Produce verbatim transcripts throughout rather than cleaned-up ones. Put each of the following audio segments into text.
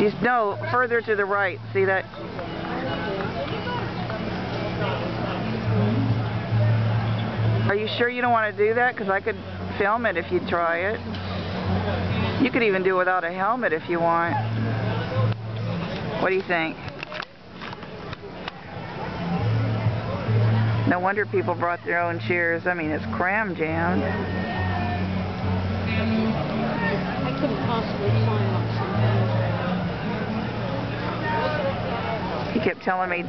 Just no, further to the right. See that? Are you sure you don't want to do that? Because I could film it if you try it. You could even do it without a helmet if you want. What do you think? No wonder people brought their own chairs. I mean, it's cram jammed. I couldn't possibly climb up something. He kept telling me.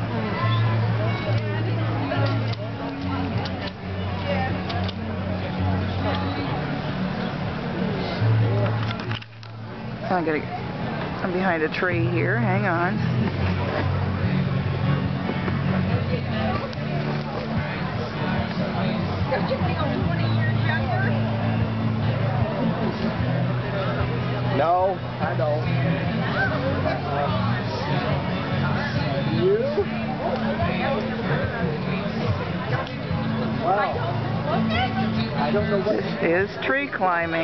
I'm gonna. I'm behind a tree here. Hang on. No, I don't. Uh, you? Wow. I don't know what This is tree climbing.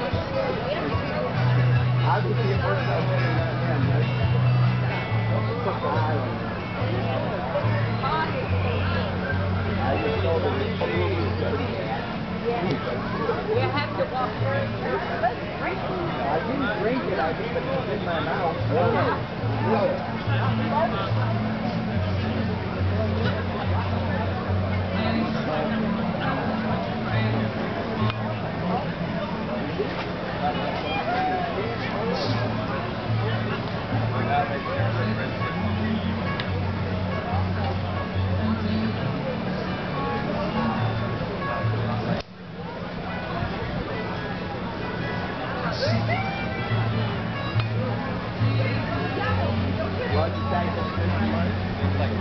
I would be first time I just know that it's You have to walk through. I didn't drink it, I just put it in my mouth. Like